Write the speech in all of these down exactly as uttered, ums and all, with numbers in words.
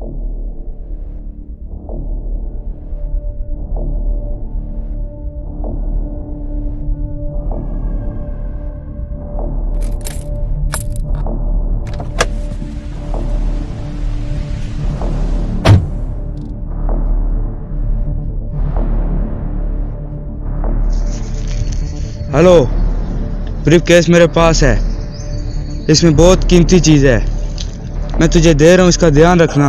Hello, brief case मेरे पास है। इसमें बहुत कीमती चीज है, मैं तुझे दे रहा हूँ, इसका ध्यान रखना।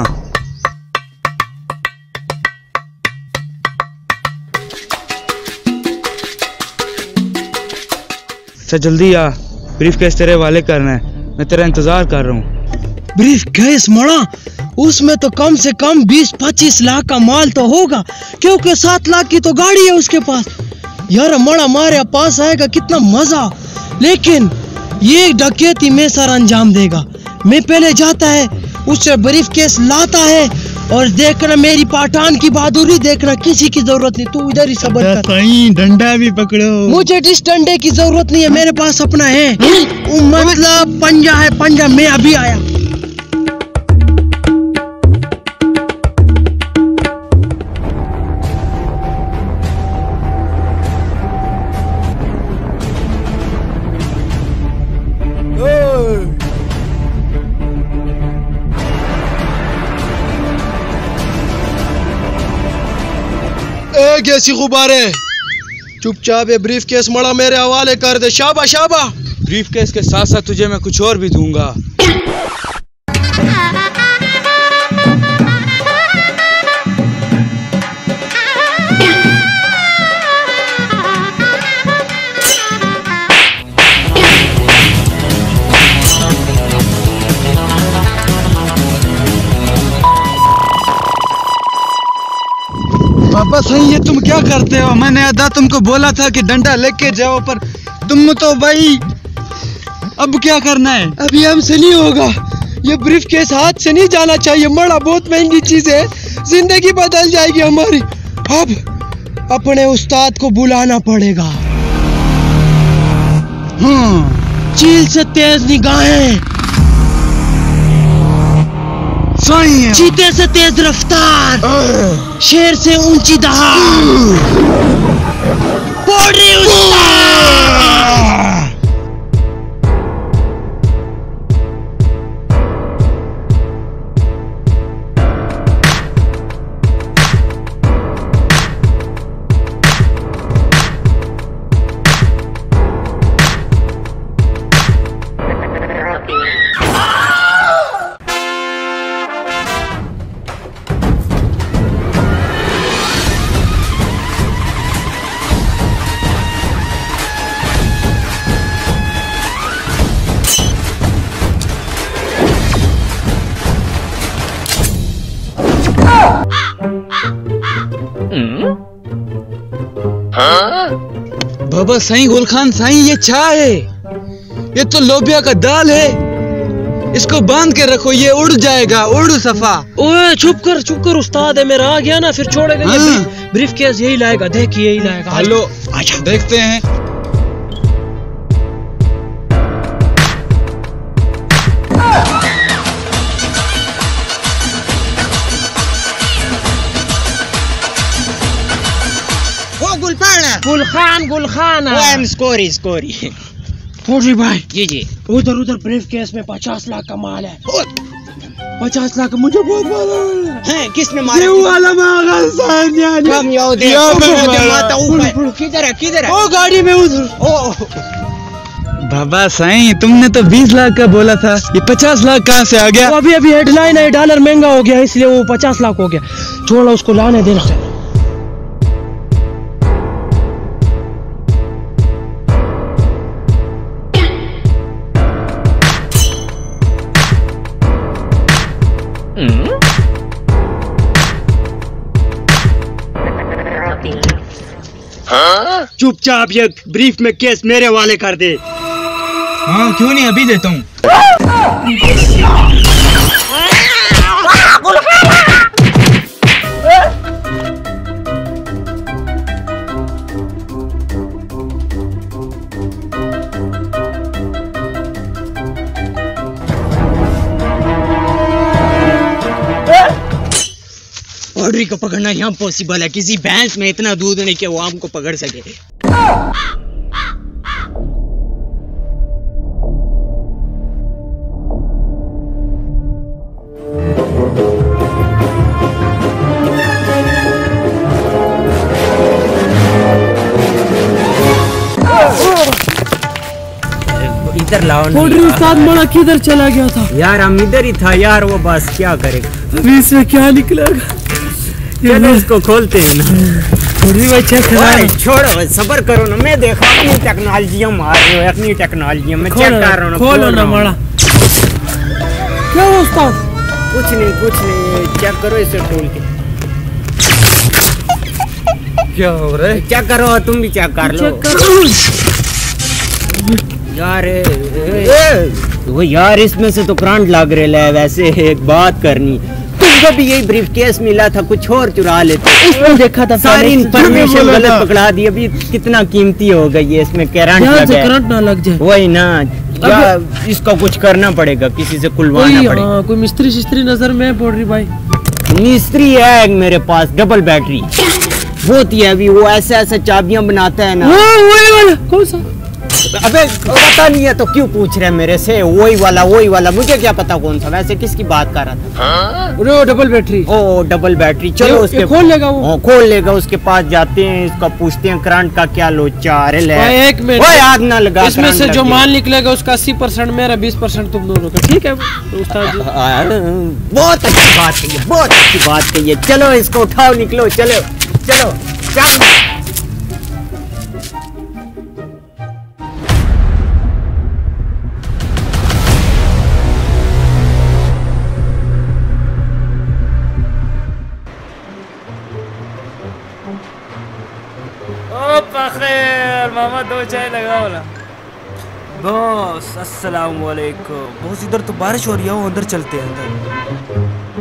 अच्छा जल्दी आ, ब्रीफ केस तेरे वाले करना है, मैं तेरा इंतजार कर रहा हूँ। ब्रीफ केस मड़ा, उसमें तो कम से कम बीस पच्चीस लाख का माल तो होगा, क्योंकि सात लाख की तो गाड़ी है उसके पास। यार मड़ा हमारे पास आएगा कितना मजा, लेकिन ये डकैती में सर अंजाम देगा। मैं पहले जाता है, उससे ब्रीफ केस लाता है, और देखना मेरी पठान की बहादुरी देखना, किसी की जरूरत नहीं, तू इधर ही सबर कर। सही डंडा भी पकड़ो। मुझे इस डंडे की जरूरत नहीं है, मेरे पास अपना है, मतलब पंजा है, पंजा। मैं अभी आया। कैसी गुब्बारे, चुपचाप ये ब्रीफ केस मड़ा मेरे हवाले कर दे। शाबा शाबा। ब्रीफ केस के साथ साथ तुझे मैं कुछ और भी दूंगा। पापा सही है, तुम क्या करते हो? मैंने आधा तुमको बोला था कि डंडा लेके जाओ, पर तुम तो भाई अब क्या करना है? अभी हमसे नहीं होगा, ये ब्रीफ केस हाथ से नहीं जाना चाहिए। मड़ा बहुत महंगी चीज है, जिंदगी बदल जाएगी हमारी। अब अपने उस्ताद को बुलाना पड़ेगा। हाँ, चील से तेज निगाहें, सही है। चीते से तेज रफ्तार, शेर से ऊंची दहाड़, बॉडी उस्ताद। बाबा सही गुलखान साईं, ये चाय है, ये तो लोबिया का दाल है, इसको बांध के रखो, ये उड़ जाएगा, उड़ सफा। ओए चुप कर चुप कर, उस्ताद है मेरा, आ गया ना फिर छोड़ेगा। हाँ। ये ब्रीफ केस यही लाएगा, देख यही लाएगा। हेलो, अच्छा देखते हैं। गुलखान गुलखान स्कोरी स्कोरी फौजी भाई, जी जी, उधर उधर ब्रीफ केस में पचास लाख का माल है। पचास लाख मुझे बहुत मालूम है। किसने मारा? ये वाला कम याद है। किधर है किधर है? ओ गाड़ी में उधर। ओ बाबा साईं, तुमने तो बीस लाख का बोला था, ये पचास लाख कहाँ से आ गया? तो अभी अभी हेडलाइन है, डॉलर महंगा हो गया इसलिए वो पचास लाख हो गया। छोड़ो उसको, लाने देना। चुपचाप ये ब्रीफ में केस मेरे वाले कर दे। हाँ क्यों नहीं, अभी देता हूँ। पोल्ट्री को पकड़ना यहाँ पॉसिबल है, किसी भैंस में इतना दूध नहीं कि वो हमको पकड़ सके। इधर लाओ। पोल्ट्री उस्ताद मोड़ा किधर चला गया था? यार हम इधर ही था यार, वो बस क्या करेगा, अभी इसमें क्या निकलेगा? चलो इसको खोलते हैं ना। पोल्ट्री भाई चेक करा। छोड़ो सबर करो ना, मैं देखा अपनी टेक्नोलॉजियां मार रहे हो, अपनी टेक्नोलॉजियां मैं चेक कर रहा हूँ। खोलो ना मोड़ा। क्या हुआ उस्ताद? कुछ नहीं कुछ नहीं, चेक करो इसे खोल के। क्या हो रहा है? चेक करो, तुम भी चेक कर लो। यार ए, ए, ए, वो यार इसमें से तो करंट लग रहा है। वैसे एक बात करनी, तुमको भी यही ब्रीफ केस मिला था, कुछ और चुरा लेते। इसमें देखा था सारी इंफॉर्मेशन गलत पकड़ा दी। अभी कितना कीमती हो गई है, इसमें करंट लग जाए, करंट ना लग जाए। वही ना, क्या इसका कुछ करना पड़ेगा, किसी से खुलवाना पड़ेगा। हाँ, कोई मिस्त्री शिस्त्री नजर में पड़ रही भाई? मिस्त्री है मेरे पास, डबल बैटरी होती है अभी, वो ऐसे ऐसे चाबियां बनाता है ना। वही वाला कौन सा? अबे पता नहीं है तो क्यों पूछ रहे मेरे से? वही वाला वही वाला, मुझे क्या पता कौन सा। वैसे किसकी बात कर रहा था? वो डबल बैटरी। ओ डबल बैटरी। चलो उसके खोल लेगा वो। ओ, खोल लेगा। उसके पास जाते हैं, इसका पूछते हैं करंट का क्या लोचा। अरे ले एक मिनट, ओए आग ना लगा। इसमें से जो माल निकलेगा उसका अस्सी परसेंट मेरा, बीस परसेंट तुम दोनों का, ठीक है उस्ताद जी? बहुत अच्छी बात कही है, बहुत अच्छी बात कही है। चलो इसको उठाओ, निकलो, चलो चलो चलो। खैर मामा, दो चाय लगाओ ना। बॉस अस्सलाम वालेकुम। बॉस इधर तो बारिश हो रही है, वो अंदर चलते हैं अंदर।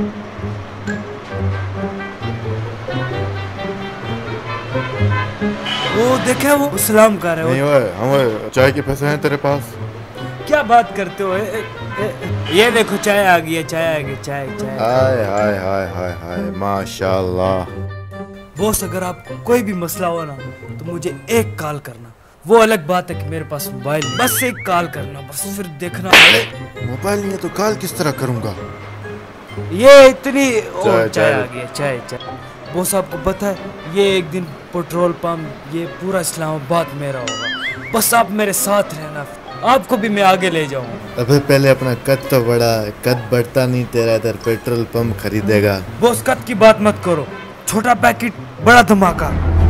वो देखे वो सलाम कर रहे हो। नहीं हम चाय के पैसे हैं तेरे पास? क्या बात करते हो? ए, ए, ए, ये देखो चाय आ गई है, चाय आ गई, चाय चाय। हाय हाय हाय हाय हाय माशाल्लाह। बॉस अगर आपको कोई भी मसला हो ना तो मुझे एक कॉल करना। वो अलग बात है कि मेरे पास मोबाइल नहीं, बस एक कॉल करना, बस फिर देखना। मोबाइल नहीं है तो कॉल किस तरह करूंगा? ये इतनी चाय, चाय आ गई, चाय चाय। बॉस आपको पता है, ये एक दिन पेट्रोल पंप, ये पूरा इस्लामाबाद मेरा होगा। बस आप मेरे साथ रहना, आपको भी मैं आगे ले जाऊंगा। अबे पहले अपना कद तो बड़ा, कद बढ़ता नहीं तेरा, इधर पेट्रोल पंप खरीदेगा। बॉस कद की बात मत करो, छोटा पैकेट बड़ा धमाका।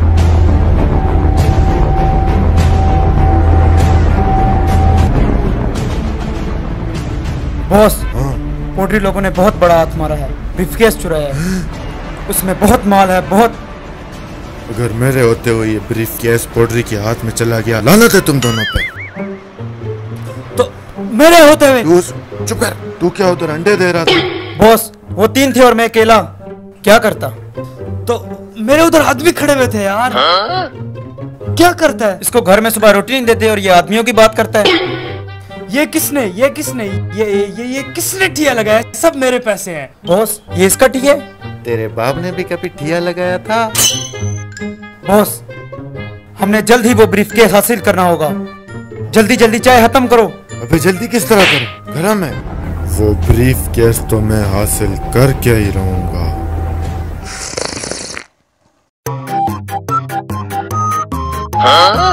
बॉस हाँ। पोल्ट्री लोगों ने बहुत बड़ा हाथ मारा है, ब्रीफकेस चुराया है, उसमें बहुत माल है, बहुत। अगर मेरे होते हुए ये ब्रीफ केस पोल्ट्री के हाथ में चला गया, लानत है तुम दोनों पे। तो मेरे होते हुए? तू चुप कर, तू क्या उधर अंडे दे रहा था? बॉस वो तीन थे और मैं अकेला, क्या करता? तो मेरे उधर आदमी खड़े हुए थे यार। हाँ? क्या करता है? इसको घर में सुबह रोटी नहीं देते और ये आदमियों की बात करता है। ये किसने ये किसने ये ये ये किसने ठिया लगाया? सब मेरे पैसे हैं। बॉस ये इसका ठिया है? तेरे बाप ने भी कभी ठिया लगाया था? बॉस हमने जल्द ही वो ब्रीफकेस हासिल करना होगा, जल्दी जल्दी चाय खत्म करो। अबे जल्दी किस तरह करूं? घर में वो ब्रीफ केस तो मैं हासिल करके ही रहूंगा। हाँ?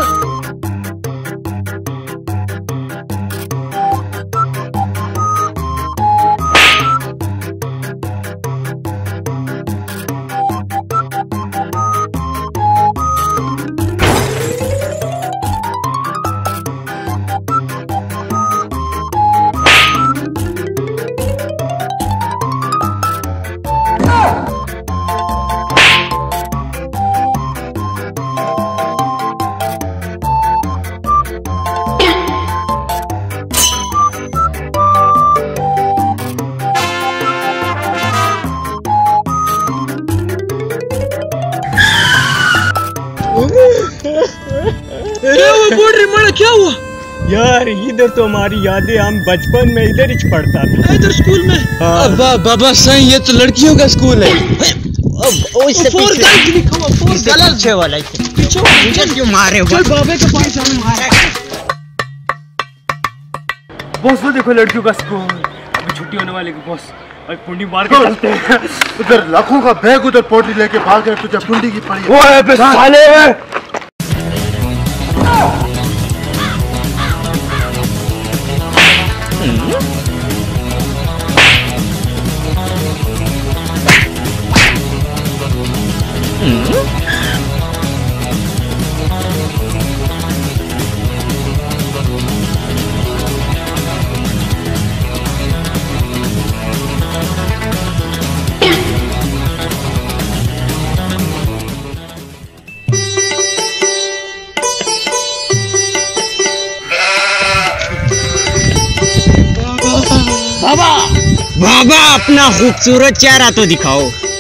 अरे वो बोल रही माना क्या हुआ? यार इधर तो हमारी यादें, हम बचपन में इधर ही पढ़ता था। इधर स्कूल में? हाँ। वाह बाबा सही, ये तो लड़कियों का स्कूल है। ओ इससे फोर पीछे गलत लिखा हुआ, फोर इससे गलत। पीछे वाला इससे पीछे मुझे क्यों मारे हो? चल बाबे के पास चल मारे। बॉस वो देखो लड़कियों का स्कूल, अभी छुट्टी होने वाली है बॉस, और पुंडी मार के चलते हैं। उधर लाखों का बैग उधर पोटली लेके भाग गए, तुझे पुंडी की पड़ी है। वो है बे साले। बाबा बाबा अपना खूबसूरत चेहरा तो दिखाओ।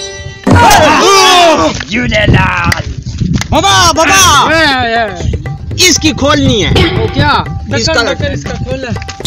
बाबा बाबा इसकी खोलनी है। ओ क्या इसका इसका खोल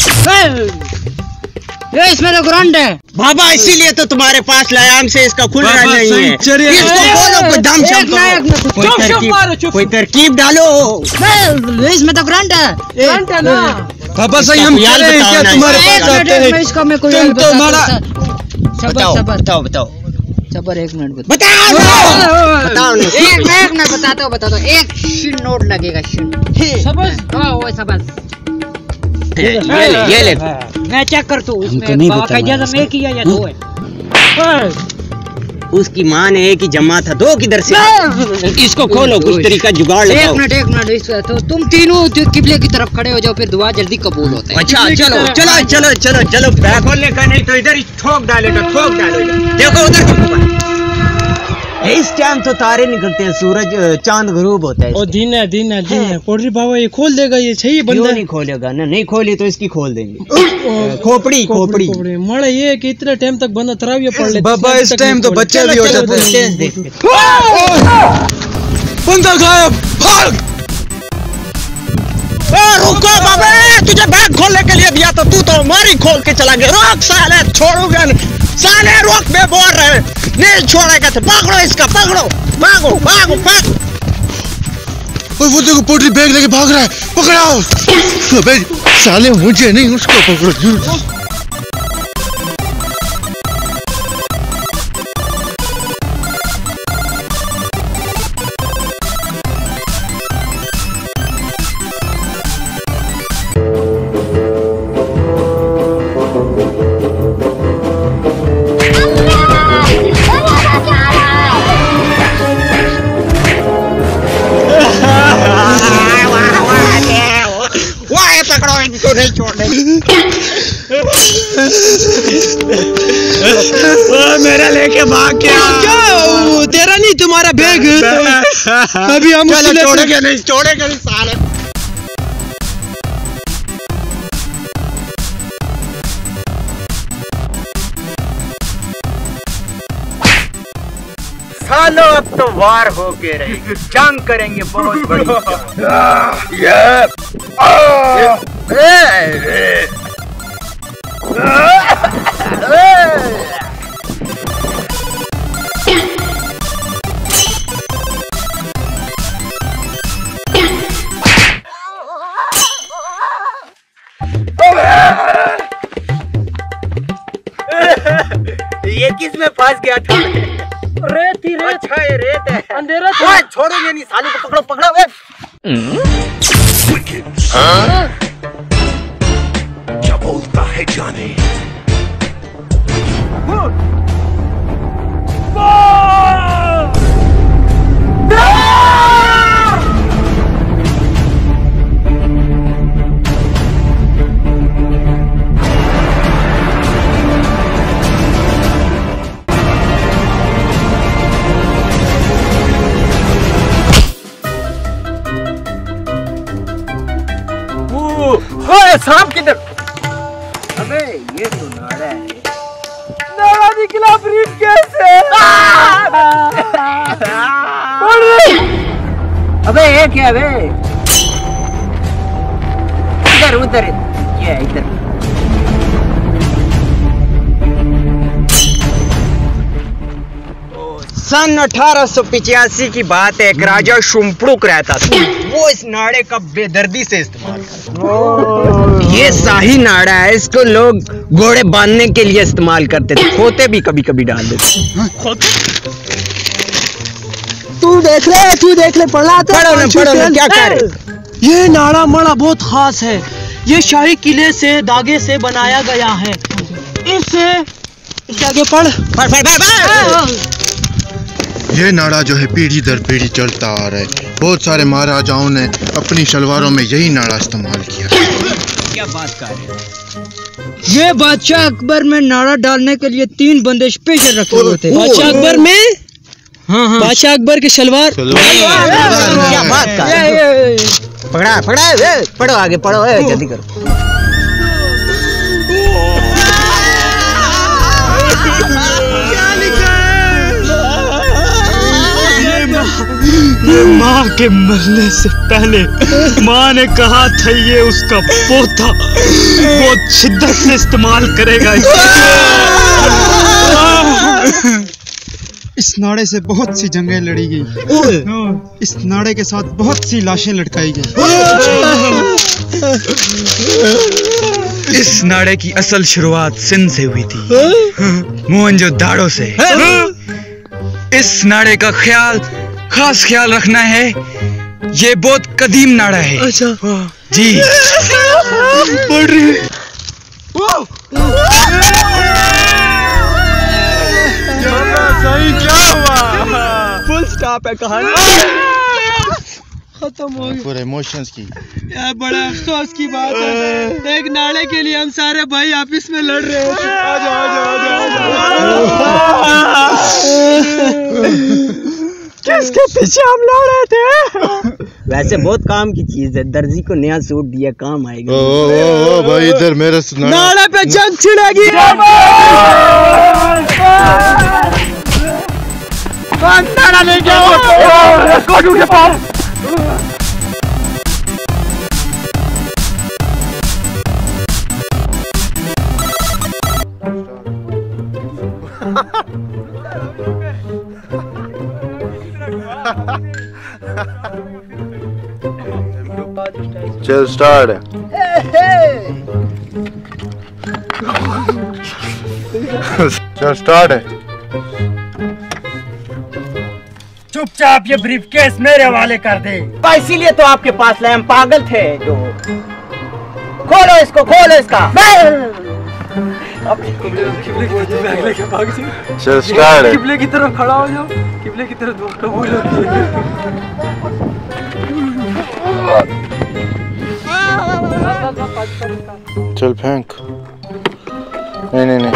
ये इसमें तो ग्रांड है बाबा, इसीलिए तो तुम्हारे पास लाया, हमसे इसका खुल रहा नहीं है। इसको खोलो, कोई दम शम करो, कोई तरकीब कोई तरकीब डालो। इसमें तो ग्रांड है। ग्रांट है ना। पापा सही हम यार चले हैं बताओ क्या ना। तुम्हारे एक पास आते हैं? इसका मैं कोई तुम तो हमारा बताओ बताओ बताओ सबर एक मिनट बता बताओ ना। बताओ ना। एक एक मिनट बताता हूँ बताता हूँ एक शिन नोट लगेगा शिन सबस हाँ वो सबस ये ले ये ले मैं चेक करता हूँ इसमें बाकायदा में किया या दो है। उसकी माँ ने एक ही जमा था, दो किधर से? इसको खोलो, कुछ तरीका जुगाड़ एक लगाओ। मिनट एक मिनट इसका तो तुम तीनों जो किबले की तरफ खड़े हो जाओ, फिर दुआ जल्दी कबूल होता है। अच्छा चलो चलो चलो चलो चलो बैग खोलने का नहीं तो इधर ही ठोक डालेगा, ठोक डालो इधर। देखो उधर इस टाइम तो तारे निकलते हैं, सूरज चांद गरूब होता है। ओ दिन है दिन है दिन है पोटरी बाबा ये खोल देगा, ये सही क्यों बंदा नहीं खोलेगा ना? नहीं खोली तो इसकी खोल देंगे। खोपड़ी खोपड़ी मड़े ये कि इतने टाइम तक बंदा तराविया पढ़ लेता बाबा इस टाइम तो बच्चे भी हो जाते हैं। तेज देखते। बंदा गायब, भाग। रुको बाबा, तुझे बैग खोलने के लिए दिया तो तू तो हमारी खोल के चला गया। रोक साले, छोड़ूंगा नहीं साले, रोक मैं बोल रहे नहीं छोड़ेगा तो पकड़ो इसका, पकड़ो भागो भागो भागो। और वो देखो पोटली बैग लेके भाग रहा है, पकड़ाओ। अबे साले मुझे नहीं, उसको पकड़ो। पकड़ो इनको, नहीं छोड़ने। मेरा लेके भाग गया। क्या तेरा नहीं तुम्हारा बैग अभी हम छोड़ेंगे नहीं, छोड़ेंगे नहीं साले। सालो अब तो वार होके रहेगी, जंग करेंगे बहुत बड़ी। ये किस में फंस गया था? रेत ही रेत। अच्छा ये रेत है, अंधेरा था। छोड़ेंगे नहीं साले को, पकड़ो पकड़ो। क्या बोलता है जाने? सांप किधर? अबे ये तो नाड़ा है। नाड़ा निकला ब्रीफकेस से। अबे ये क्या बे? इधर उधर ये इधर। ओ सन अठारह सौ पिचासी की बात है, एक राजा शुम्पड़ुक रहता था। वो इस नाड़े का बेदर्दी से इस्तेमाल करता। ये शाही नाड़ा है, इसको लोग घोड़े बांधने के लिए इस्तेमाल करते थे, खोते भी कभी कभी डाल देते। तू देख ले, तू देख ले, पढ़ा तो पढ़ो ना, पढ़ो ना, क्या कह रहे? ये नाड़ा मड़ा बहुत खास है। ये शाही किले से धागे से बनाया गया है। इससे इसके आगे पढ़ पढ़ पढ़ पढ़। ये नाड़ा जो है पीढ़ी दर पीढ़ी चलता आ रहा है। बहुत सारे महाराजाओं ने अपनी शलवारों में यही नाड़ा इस्तेमाल किया। क्या बात कर रहे हो? ये बादशाह अकबर में नाड़ा डालने के लिए तीन बंदे स्पेशल रखे हुए थे। बादशाह अकबर में हाँ हाँ बादशाह अकबर के शलवार। क्या बात कर रहे हो? पढ़ा पढ़ा ए, पढ़ो आगे पढ़ो, ए, जल्दी करो। ये माँ के मरने से पहले माँ ने कहा था ये उसका पोता बहुत शिद्दत से इस्तेमाल करेगा। इस नाड़े से बहुत सी जंगें लड़ी गई। इस नाड़े के साथ बहुत सी लाशें लटकाई गई। इस नाड़े की असल शुरुआत सिंध से हुई थी, मोहनजोदाड़ो से। इस नाड़े का ख्याल खास ख्याल रखना है, ये बहुत कदीम नाड़ा है। अच्छा जी पढ़ रही है। सही क्या हुआ? फुल स्टॉप है कहानी, खत्म हो गई। पूरे इमोशंस की यार बड़ा अफसोस की बात है, एक नाड़े के लिए हम सारे भाई आपस में लड़ रहे थे। आजा, आजा, आजा, आजा। किसके पीछे हम लड़ रहे थे? वैसे बहुत काम की चीज है, दर्जी को नया सूट दिया, काम आएगा। ओ, ओ, ओ, भाई इधर मेरा नाड़े पे जंग छिड़ेगी। नाड़ा ले जाओ कोटू के पास। चल स्टार्ट। चल स्टार्ट है। चुपचाप ये ब्रीफकेस मेरे हवाले कर दे। इसीलिए तो आपके पास लाए, हम पागल थे जो। खोलो इसको, खोलो इसका। चल स्टार्ट है। किबले की तरफ खड़ा हो जाओ, किबले की तरफ दुआ कबूल होती है। चल फेंक। नहीं नहीं नहीं।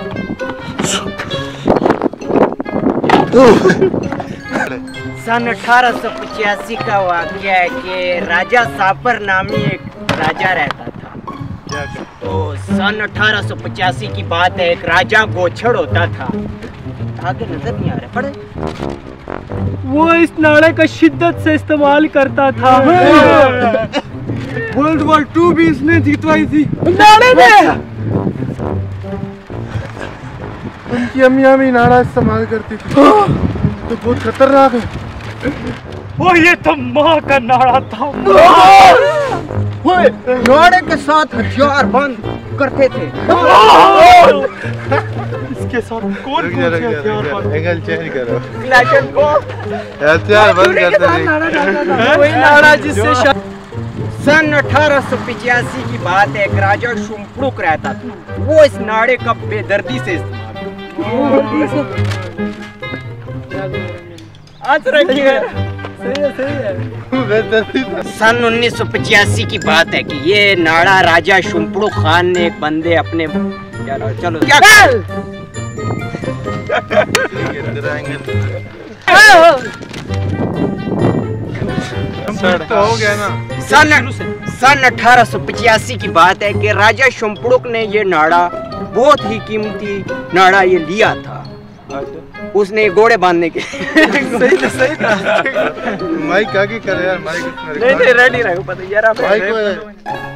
सन अठारह सौ पचासी का वाक़या है कि राजा सापर नामी एक राजा रहता था। तो सन अठारह सौ पचासी की बात है, एक राजा गोछड़ होता था। आगे नजर नहीं आ रहा, पढ़े। वो इस नाड़े का शिद्दत से इस्तेमाल करता था। वर्ल्ड वॉर टू भी इसने जीतवाई थी। नाड़े में उनकी अम्मियां भी नाड़ा इस्तेमाल करती थी। तो बहुत खतरनाक है। वो ये तो माँ का नाड़ा था। नाड़े के साथ हथियार बंद करते थे। इसके साथ कौन कौन से हथियार बंद? एंगल चेंज करो। क्लैशन को हथियार बंद करते थे। वही नाड़ा जिससे सन अठारह सौ पिचासी की बात है, एक राजा शुम्पड़ुक रहता था। वो इस नाड़े का बेदर्दी से इस्तेमाल आज रखिए। सही है, सही है। सन उन्नीस सौ पचासी की बात है कि ये नाड़ा राजा शुम्पड़ुक खान ने एक बंदे अपने चलो क्या तो हो गया ना। सन सन अठारह सौ पचासी की बात है कि राजा शुम्पड़ुक ने ये नाड़ा, बहुत ही कीमती नाड़ा ये लिया था। उसने घोड़े बांधने के सही था, सही था। माइक आगे कर यार, माइक नहीं नहीं रेडी रहो, पता यार आप माइक